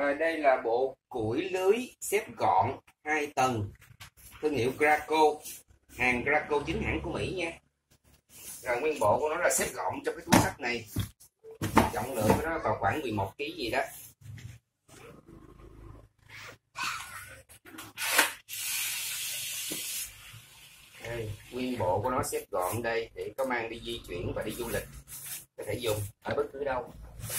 Đây là bộ củi lưới xếp gọn 2 tầng thương hiệu Graco, hàng Graco chính hãng của Mỹ nha. Rồi nguyên bộ của nó là xếp gọn trong cái túi xách này, trọng lượng của nó vào khoảng 11 kg gì đó. Đây, nguyên bộ của nó xếp gọn đây để có mang đi di chuyển và đi du lịch, có thể dùng ở bất cứ đâu.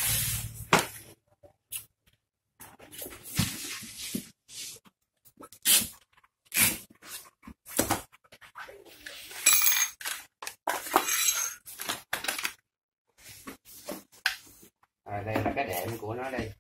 Đây là cái đệm của nó đây.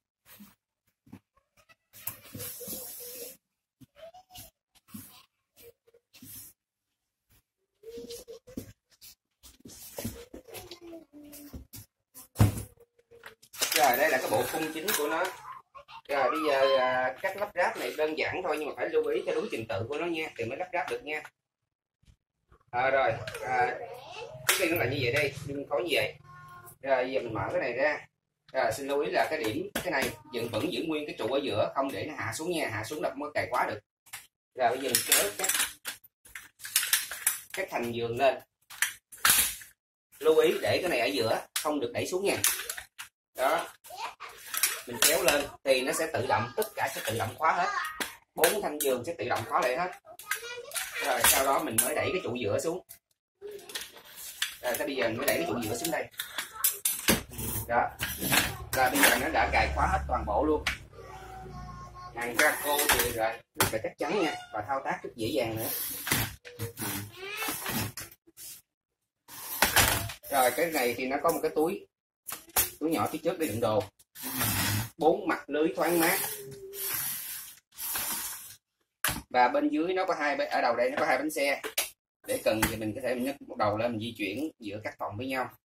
Rồi đây là cái bộ khung chính của nó. Rồi bây giờ cách lắp ráp này đơn giản thôi, nhưng mà phải lưu ý cho đúng trình tự của nó nha, thì mới lắp ráp được nha. Trước tiên nó là như vậy đây, nhưng khó như vậy. Rồi giờ mình mở cái này ra. Rồi, xin lưu ý là cái điểm cái này vẫn giữ nguyên cái trụ ở giữa, không để nó hạ xuống nha, hạ xuống là không có cài khóa được. Rồi bây giờ mình kéo cái thành giường lên, lưu ý để cái này ở giữa, không được đẩy xuống nha. Đó, mình kéo lên thì nó sẽ tự động, tất cả sẽ tự động khóa hết, 4 thanh giường sẽ tự động khóa lại hết. Rồi sau đó mình mới đẩy cái trụ giữa xuống. Rồi tới bây giờ mình mới đẩy cái trụ giữa xuống đây. Đó, là bây giờ nó đã cài khóa hết toàn bộ luôn. Hàng Graco thì rồi rất là chắc chắn nha, và thao tác rất dễ dàng nữa. Rồi cái này thì nó có một cái túi nhỏ phía trước để đựng đồ, 4 mặt lưới thoáng mát, và bên dưới nó có ở đầu đây nó có 2 bánh xe, để cần thì mình có thể nhấc một đầu lên mình di chuyển giữa các phòng với nhau.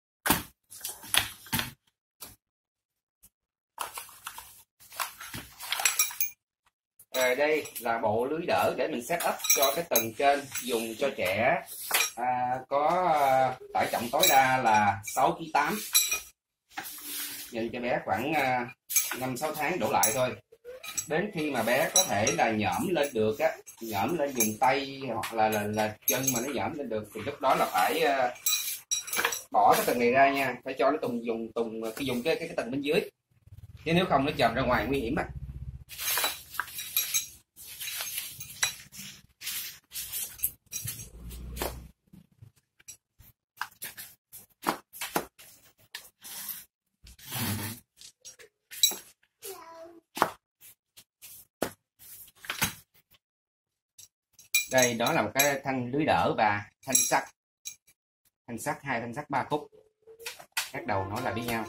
Rồi đây là bộ lưới đỡ để mình set up cho cái tầng trên, dùng cho trẻ có tải trọng tối đa là 6,8 kg, dành cho bé khoảng 5-6 tháng đổ lại thôi. Đến khi mà bé có thể là nhổm lên được á, nhổm lên dùng tay hoặc là chân mà nó nhổm lên được, thì lúc đó là phải bỏ cái tầng này ra nha, phải cho nó dùng cái tầng bên dưới, chứ nếu không nó chồm ra ngoài nguy hiểm á. Đây, đó là một cái thanh lưới đỡ và thanh sắt, 2 thanh sắt 3 khúc, các đầu nó là với nhau.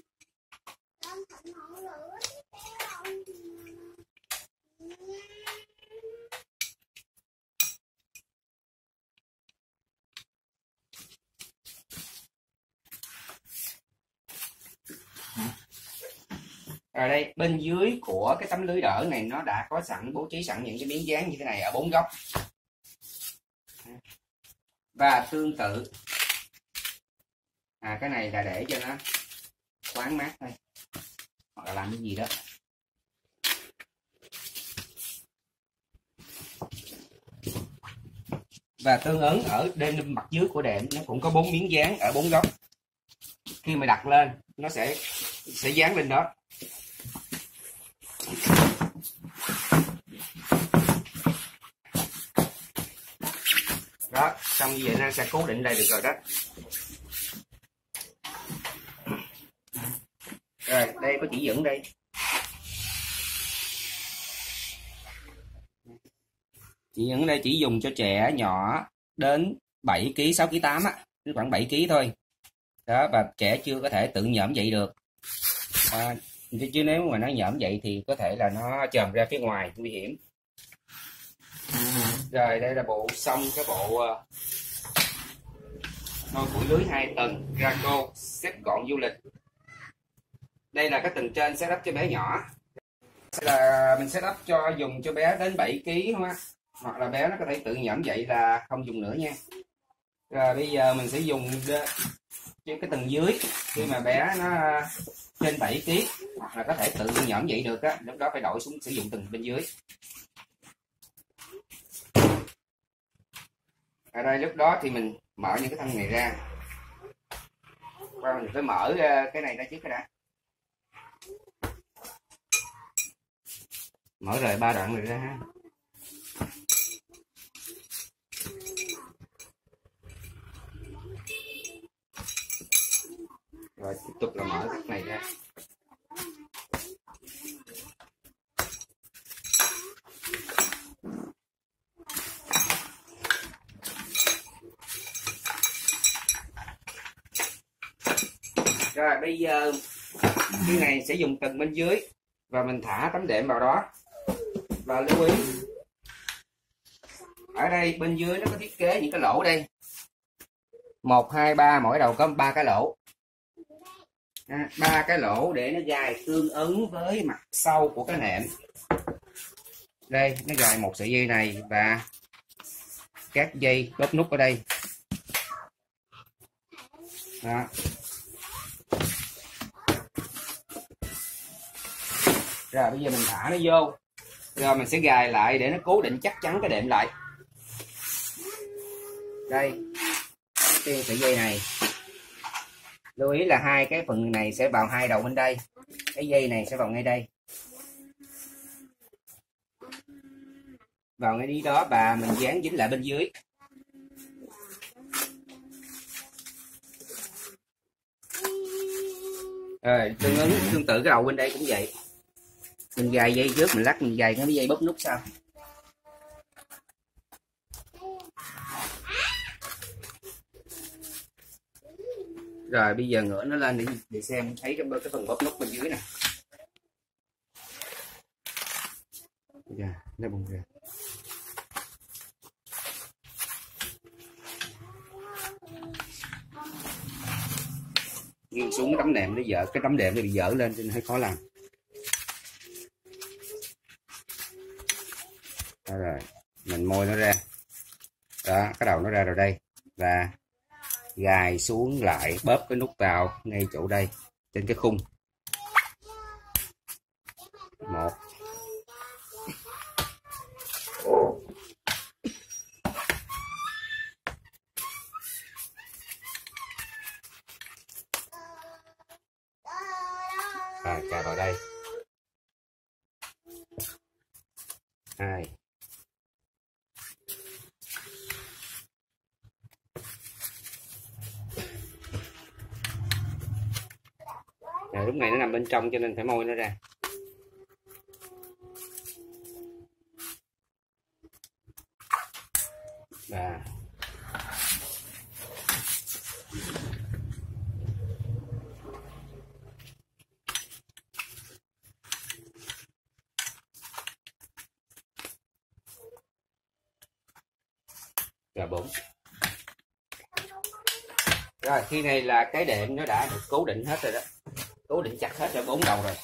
Rồi đây, bên dưới của cái tấm lưới đỡ này nó đã có bố trí sẵn những cái miếng dán như thế này ở 4 góc. Và tương tự cái này là để cho nó thoáng mát thôi, hoặc là làm cái gì đó. Và tương ứng ở bên mặt dưới của đệm nó cũng có 4 miếng dán ở 4 góc. Khi mà đặt lên nó sẽ dán lên đó. Đó, xong như vậy nó sẽ cố định lại được rồi đó. Rồi đây có chỉ dẫn đây. Chỉ dẫn đây chỉ dùng cho trẻ nhỏ đến 7 kg, 6,8 kg á, khoảng 7 kg thôi. Đó, và trẻ chưa có thể tự nhổm dậy được. Chứ nếu mà nó nhổm dậy thì có thể là nó chồm ra phía ngoài, nguy hiểm. Rồi đây là xong cái bộ nồi củi lưới 2 tầng Graco xếp gọn du lịch. Đây là cái tầng trên setup cho bé nhỏ. Là mình setup cho dùng cho bé đến 7 kg hoặc là bé nó có thể tự nhổm dậy là không dùng nữa nha. Rồi bây giờ mình sẽ dùng trên cái tầng dưới, khi mà bé nó trên 7 kg là có thể tự nhõm vậy được á, lúc đó phải đổi xuống sử dụng từng bên dưới. Ở đây lúc đó thì mình mở những cái thân này ra, và mình phải mở cái này ra trước cái đã, mở rời 3 đoạn này ra ha. Rồi tiếp tục là mở cái này ra. Rồi bây giờ cái này sẽ dùng từng bên dưới và mình thả tấm đệm vào đó. Và lưu ý ở đây bên dưới nó có thiết kế những cái lỗ đây, 1, 2, 3, mỗi đầu có 3 cái lỗ, 3 cái lỗ để nó gài tương ứng với mặt sau của cái nệm. Đây nó gài một sợi dây này và các dây bóp nút ở đây đó. Rồi bây giờ mình thả nó vô, rồi mình sẽ gài lại để nó cố định chắc chắn cái đệm lại. Đây cái sợi dây này, lưu ý là hai cái phần này sẽ vào hai đầu bên đây, cái dây này sẽ vào ngay đây, vào ngay đi đó, và mình dán dính lại bên dưới. Rồi tương tự cái đầu bên đây cũng vậy, mình gài dây trước, mình lắc, mình gài cái dây bóp nút sau. Rồi bây giờ ngửa nó lên để xem thấy cái phần bóp nút bên dưới nè. Nó bung ra. Nghiêng xuống cái tấm nệm nó dở, cái tấm đệm nó bị dở lên cho nên hơi khó làm. Đó rồi mình môi nó ra đó, cái đầu nó ra rồi đây, và gài xuống lại, bóp cái nút vào ngay chỗ đây trên cái khung. 1 và cài vào đây. 2 lúc này nó nằm bên trong cho nên phải môi nó ra. Và và 4. Rồi khi này là cái đệm nó đã được cố định hết rồi đó, cố định chặt hết rồi 4 đầu rồi.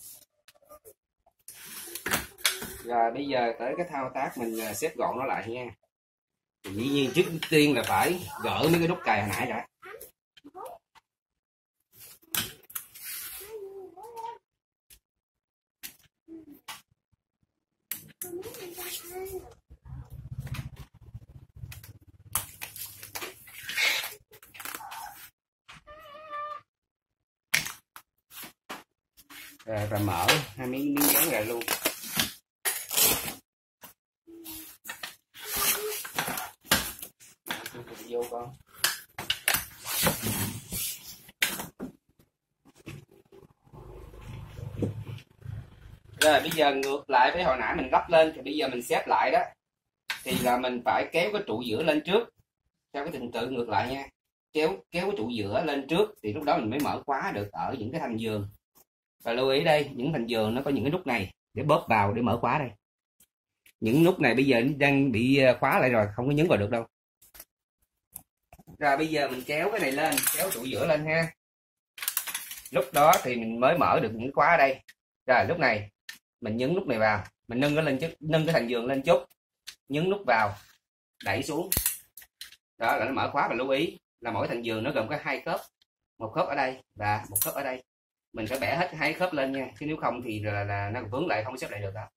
Rồi bây giờ tới cái thao tác mình xếp gọn nó lại nha. Dĩ nhiên trước tiên là phải gỡ mấy cái nút cài hồi nãy đã. Rồi và mở hai miếng dán lại luôn. Vô con. Rồi bây giờ ngược lại với hồi nãy mình lắp lên, thì bây giờ mình xếp lại đó, thì là mình phải kéo cái trụ giữa lên trước theo cái trình tự ngược lại nha. Kéo cái trụ giữa lên trước thì lúc đó mình mới mở khóa được ở những cái thành giường. Và lưu ý đây, những thành giường nó có những cái nút này để bóp vào để mở khóa đây. Những nút này bây giờ đang bị khóa lại rồi, không có nhấn vào được đâu. Rồi bây giờ mình kéo cái này lên, kéo trụ giữa lên ha. Lúc đó thì mình mới mở được những khóa ở đây. Rồi lúc này mình nhấn nút này vào, mình nâng nó lên chút, nâng cái thành giường lên chút, nhấn nút vào, đẩy xuống. Đó là nó mở khóa. Và lưu ý là mỗi thành giường nó gồm có 2 khớp, một khớp ở đây và một khớp ở đây. mình phải bẻ hết hai khớp lên nha, chứ nếu không thì là nó vướng lại, không xếp lại được đó.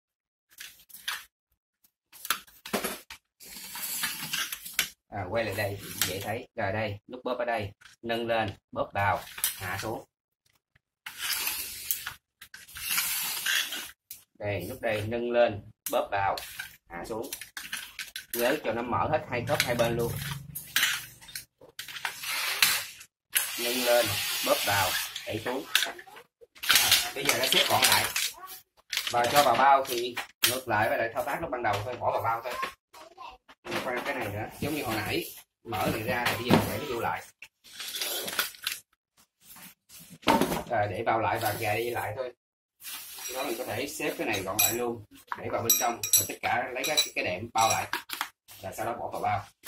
Quay lại đây dễ thấy rồi. Đây nút bóp ở đây, nâng lên bóp vào, hạ xuống. Đây nút đây, nâng lên bóp vào, hạ xuống. Nhớ cho nó mở hết hai khớp hai bên luôn. Nâng lên bóp vào, đẩy xuống. Bây giờ nó xếp gọn lại và cho vào bao thì ngược lại với lại thao tác lúc ban đầu thôi, bỏ vào bao thôi. Khoan cái này nữa, giống như hồi nãy mở này ra thì bây giờ để nó vô lại. Để vào lại và gài lại thôi. Đó, mình có thể xếp cái này gọn lại luôn, để vào bên trong và tất cả lấy cái đệm bao lại, và sau đó bỏ vào bao.